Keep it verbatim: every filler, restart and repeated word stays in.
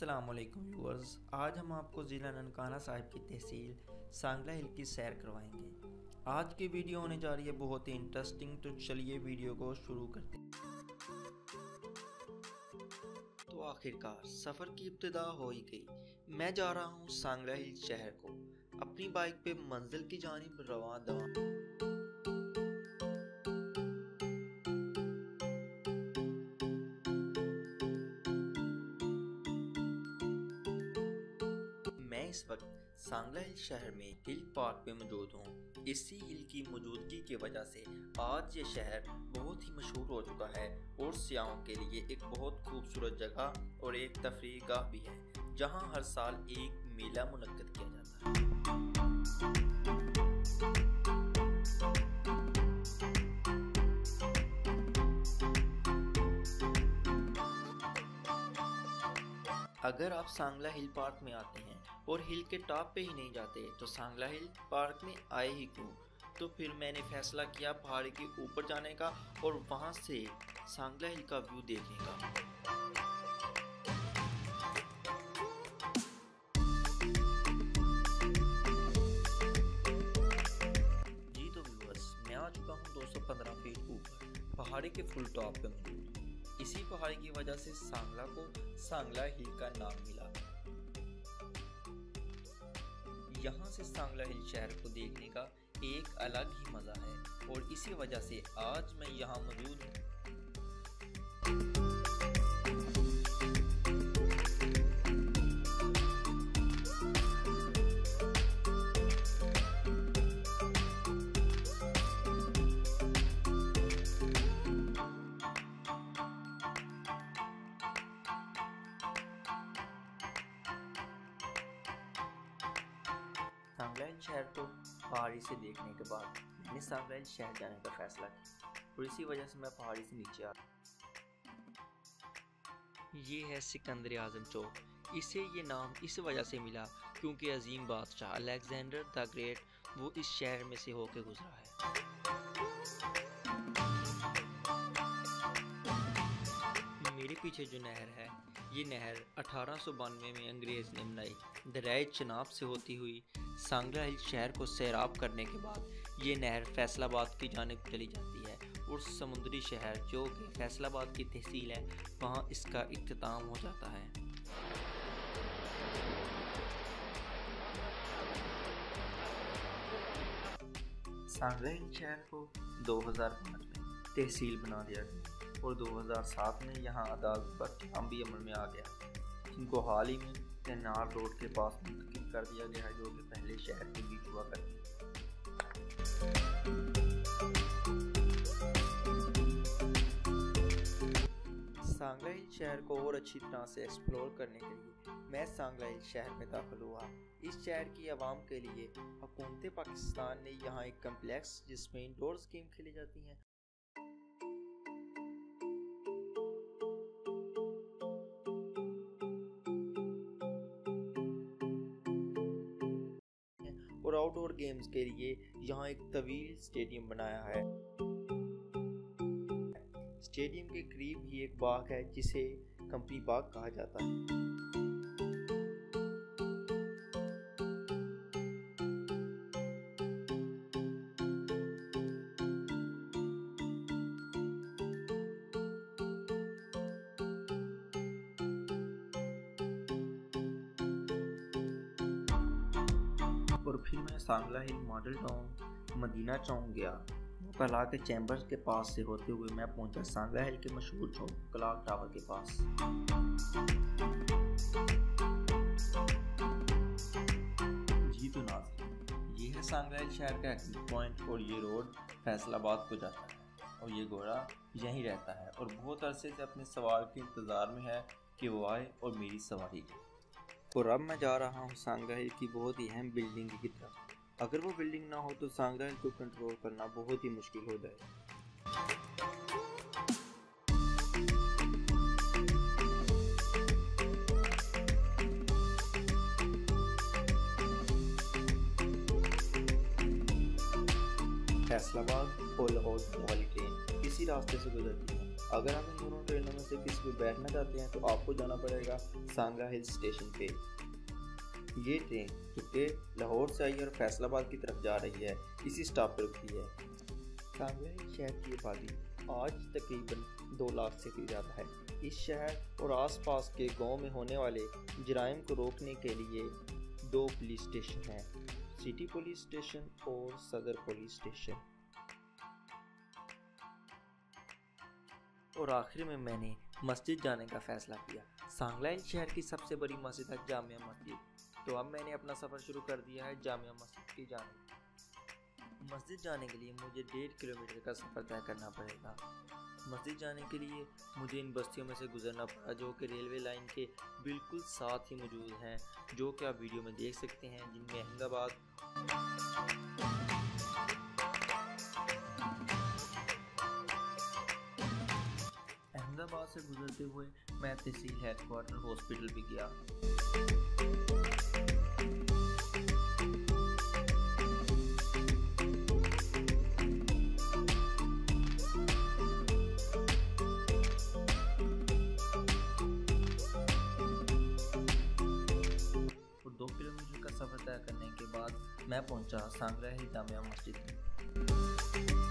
अस्सलामुअलैकुम व्यूअर्स, आज हम आपको ज़िला ननकाना साहिब की तहसील सांगला हिल की सैर करवाएंगे। आज की वीडियो होने जा रही है बहुत ही इंटरेस्टिंग, तो चलिए वीडियो को शुरू करते हैं। तो आखिरकार सफ़र की इब्तिदा हो ही गई। मैं जा रहा हूँ सांगला हिल शहर को अपनी बाइक पे मंजिल की जानिब रवां दवा। मैं इस वक्त सांगला हिल शहर में हिल पार्क में मौजूद हूँ। इसी हिल की मौजूदगी की वजह से आज ये शहर बहुत ही मशहूर हो चुका है और सियाहों के लिए एक बहुत खूबसूरत जगह और एक तफरीह गाह भी है, जहाँ हर साल एक मेला मुनक्कद किया जाता है। अगर आप सांगला हिल पार्क में आते हैं और हिल के टॉप पे ही नहीं जाते तो सांगला हिल पार्क में आए ही क्यों। तो फिर मैंने फैसला किया पहाड़ी के ऊपर जाने का और वहां से सांगला हिल का व्यू देखने का। जी तो व्यूअर्स, मैं आ चुका हूँ दो सौ पंद्रह फीट ऊपर पहाड़ी के फुल टॉप पे मौजूद। इसी पहाड़ी की वजह से सांगला को सांगला हिल का नाम मिला। यहाँ से सांगला हिल शहर को देखने का एक अलग ही मजा है और इसी वजह से आज मैं यहाँ मौजूद हूँ। सांगला हिल शहर को पहाड़ी से देखने के बाद मैंने सांगला हिल शहर जाने का फैसला किया और इसी वजह से मैं पहाड़ी से नीचे आ। ये है सिकंदर आजम चौक। इसे ये नाम इस वजह से मिला क्योंकि अजीम बादशाह अलेक्जेंडर द ग्रेट वो इस शहर में से होकर गुजरा है। मेरे पीछे जो नहर है, ये नहर अठारह सौ बानवे में अंग्रेज़ ने बनाई। दरियाए चनाब से होती हुई सांगला हिल शहर को सैराब करने के बाद ये नहर फैसलाबाद की जानिब चली जाती है और समुद्री शहर जो कि फैसलाबाद की तहसील है, वहाँ इसका इख्तिताम हो जाता है। सांगला हिल शहर को दो हज़ार पाँच में तहसील बना दिया गया और दो हज़ार सात में यहाँ अदालत का क़याम भी अमल में आ गया, जिनको हाल ही में तेनार रोड के पास मुंतकिल कर दिया गया है, जो कि पहले शहर के बीच हुआ करती थी। सांगला हिल शहर को और अच्छी तरह से एक्सप्लोर करने के लिए मैं सांगला हिल शहर में दाखिल हुआ। इस शहर की आवाम के लिए हुकूमत पाकिस्तान ने यहाँ एक कम्प्लेक्स जिसमें इंडोर गेम खेली जाती हैं और आउटडोर गेम्स के लिए यहाँ एक तवील स्टेडियम बनाया है। स्टेडियम के करीब ही एक बाग है जिसे कंपनी बाग कहा जाता है। और फिर मैं Sangla Hill Model Town Madina Chowk गया। कला के चैम्बर्स के पास से होते हुए मैं पहुंचा सांगला हिल के मशहूर चौक क्लॉक टावर के पास। जी तो नाज़रीन, ये है सांगला हिल शहर का एग्जिट पॉइंट और ये रोड फैसलाबाद को जाता है और ये घोड़ा यहीं रहता है और बहुत अरसे से अपने सवार के इंतज़ार में है कि वो आए और मेरी सवारी ले। और अब मैं जा रहा हूँ सांगला हिल की बहुत ही अहम बिल्डिंग की तरफ। अगर वो बिल्डिंग ना हो तो सांगला हिल को कंट्रोल करना बहुत ही मुश्किल हो जाए। फैसलाबाद और लाहौर वाली ट्रेन इसी रास्ते से गुजरती है अगर आप इन दोनों ट्रेनों में से किसी पे बैठना चाहते हैं तो आपको जाना पड़ेगा सांगला हिल स्टेशन पे। ये ट्रेन जो कि लाहौर से आई और फैसलाबाद की तरफ जा रही है, इसी स्टॉप पर रुकती है। सांगला हिल शहर की आबादी आज तकरीबन दो लाख से भी ज़्यादा है। इस शहर और आसपास के गांव में होने वाले जराइम को रोकने के लिए दो पुलिस स्टेशन हैं, सिटी पुलिस स्टेशन और सदर पुलिस स्टेशन। और आखिर में मैंने मस्जिद जाने का फ़ैसला किया। सांगला हिल शहर की सबसे बड़ी मस्जिद है जामिया मस्जिद। तो अब मैंने अपना सफ़र शुरू कर दिया है जामिया मस्जिद की जाने। मस्जिद जाने के लिए मुझे डेढ़ किलोमीटर का सफ़र तय करना पड़ेगा। मस्जिद जाने के लिए मुझे इन बस्तियों में से गुजरना पड़ा जो कि रेलवे लाइन के बिल्कुल साथ ही मौजूद हैं, जो कि आप वीडियो में देख सकते हैं, जिनमें अहमदाबाद अहमदाबाद से गुजरते हुए मैं तहसील हेडक्वार्टर हॉस्पिटल भी गया। और दो किलोमीटर का सफ़र तय करने के बाद मैं पहुंचा सांगला हिल जामिया मस्जिद में।